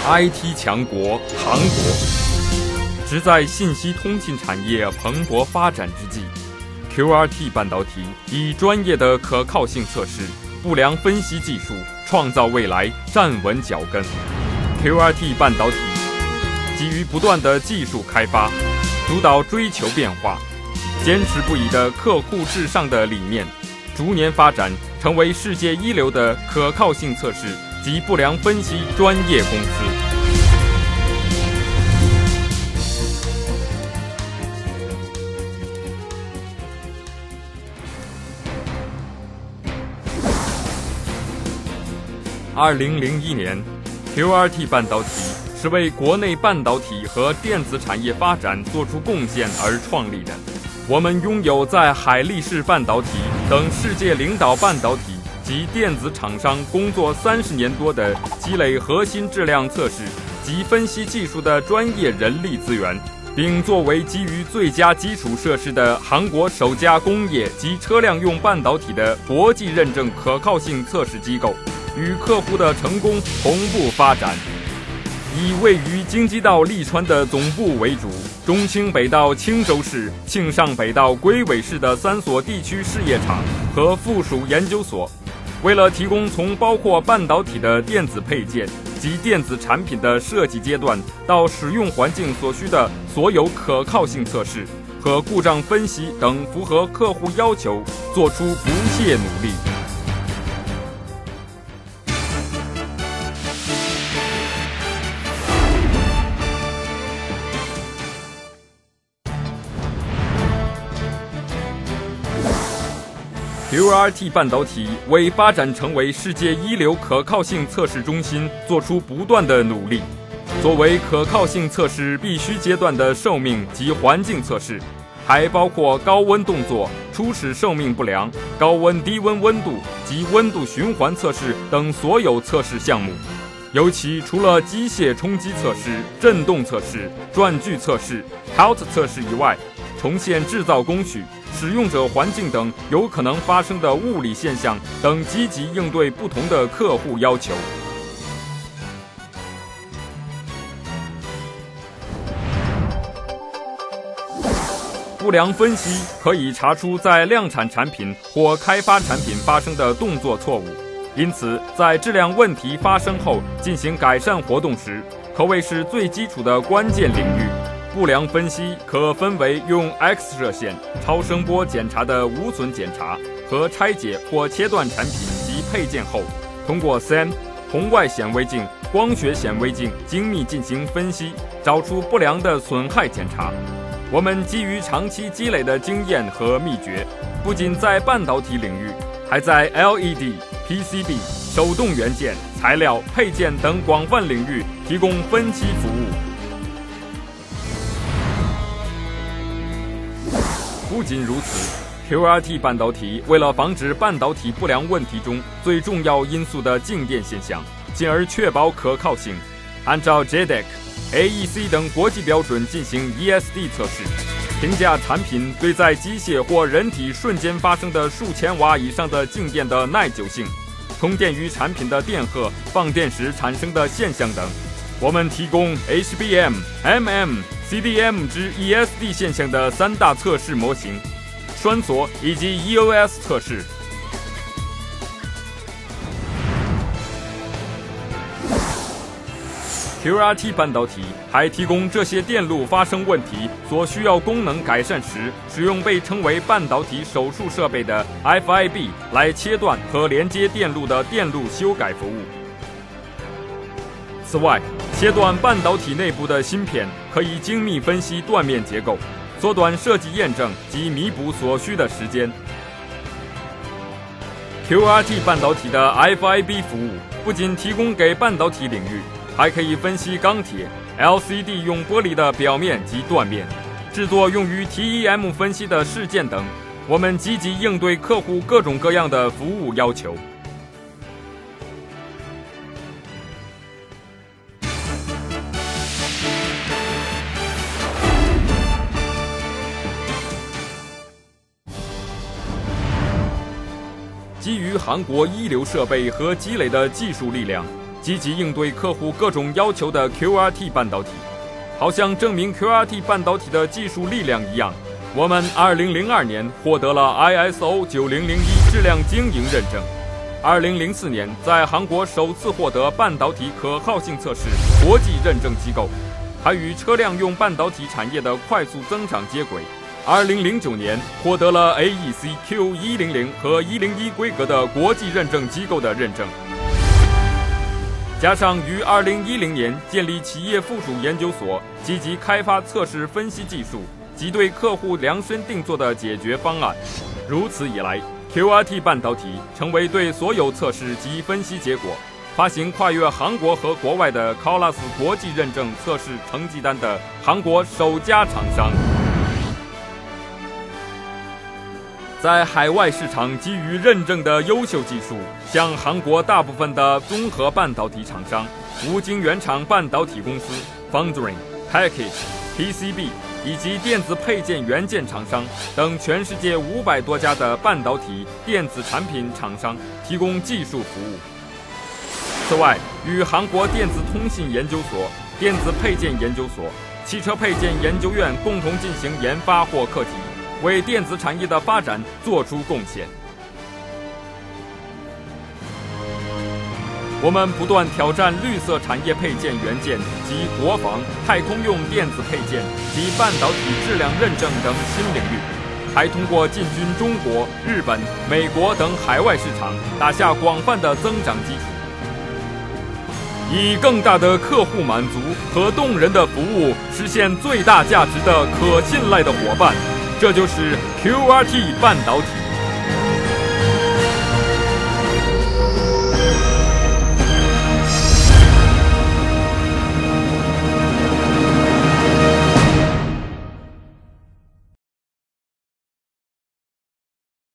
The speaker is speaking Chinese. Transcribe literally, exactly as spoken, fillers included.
I T 强国韩国，只在信息通信产业蓬勃发展之际 ，Q R T 半导体以专业的可靠性测试、不良分析技术创造未来，站稳脚跟。Q R T 半导体基于不断的技术开发，主导追求变化，坚持不移的客户至上的理念，逐年发展成为世界一流的可靠性测试及不良分析专业公司。二零零一年 ，Q R T 半导体是为国内半导体和电子产业发展做出贡献而创立的。我们拥有在海力士半导体等世界领导半导体及电子厂商工作三十年多的积累核心质量测试及分析技术的专业人力资源，并作为基于最佳基础设施的韩国首家工业及车辆用半导体的国际认证可靠性测试机构，与客户的成功同步发展。以位于京畿道利川的总部为主，中清北道青州市、庆尚北道龟尾市的三所地区事业场和附属研究所，为了提供从包括半导体的电子配件及电子产品的设计阶段到使用环境所需的所有可靠性测试和故障分析等符合客户要求，做出不懈努力。Q R T 半导体为发展成为世界一流可靠性测试中心做出不断的努力。作为可靠性测试必须阶段的寿命及环境测试，还包括高温动作、初始寿命不良、高温低温温度及温度循环测试等所有测试项目。尤其除了机械冲击测试、振动测试、转距测试、H A L T 测试以外，重现制造工序、使用者环境等有可能发生的物理现象等，积极应对不同的客户要求。不良分析可以查出在量产产品或开发产品发生的动作错误，因此在质量问题发生后进行改善活动时，可谓是最基础的关键领域。不良分析可分为用 X 射线、超声波检查的无损检查和拆解或切断产品及配件后，通过 S E M、红外显微镜、光学显微镜精密进行分析，找出不良的损害检查。我们基于长期积累的经验和秘诀，不仅在半导体领域，还在 L E D、P C B、手动元件、材料、配件等广泛领域提供分期服务。不仅如此 ，Q R T 半导体为了防止半导体不良问题中最重要因素的静电现象，进而确保可靠性，按照 J E D E C、A E C 等国际标准进行 E S D 测试，评价产品对在机械或人体瞬间发生的数千瓦以上的静电的耐久性，通电于产品的电荷放电时产生的现象等。我们提供 H B M、M M、C D M 之 E S D 现象的三大测试模型，栓锁以及 E O S 测试。Q R T 半导体还提供这些电路发生问题所需要功能改善时使用被称为半导体手术设备的 F I B 来切断和连接电路的电路修改服务。此外，切断半导体内部的芯片可以精密分析断面结构，缩短设计验证及弥补所需的时间。Q R T 半导体的 F I B 服务不仅提供给半导体领域，还可以分析钢铁、L C D 用玻璃的表面及断面，制作用于 T E M 分析的事件等。我们积极应对客户各种各样的服务要求。基于韩国一流设备和积累的技术力量， 积极应对客户各种要求的 Q R T 半导体。好像证明 Q R T 半导体的技术力量一样，我们二零零二年获得了 I S O 九零零一质量经营认证，二零零四年在韩国首次获得半导体可靠性测试国际认证机构，还与车辆用半导体产业的快速增长接轨。二零零九年获得了 A E C Q 一零零和一零一规格的国际认证机构的认证。加上于二零一零年建立企业附属研究所，积极开发测试分析技术及对客户量身定做的解决方案，如此以来 Q R T 半导体成为对所有测试及分析结果发行跨越韩国和国外的 K O L A S 国际认证测试成绩单的韩国首家厂商。在海外市场基于认证的优秀技术，像韩国大部分的综合半导体厂商、无晶圆厂半导体公司、Foundry、Package、P C B 以及电子配件元件厂商等全世界五百多家的半导体电子产品厂商提供技术服务。此外，与韩国电子通信研究所、电子配件研究所、汽车配件研究院共同进行研发或课题，为电子产业的发展做出贡献。我们不断挑战绿色产业配件元件及国防、太空用电子配件及半导体质量认证等新领域，还通过进军中国、日本、美国等海外市场，打下广泛的增长基础，以更大的客户满足和动人的服务，实现最大价值的可信赖的伙伴。这就是 Q R T 半导体。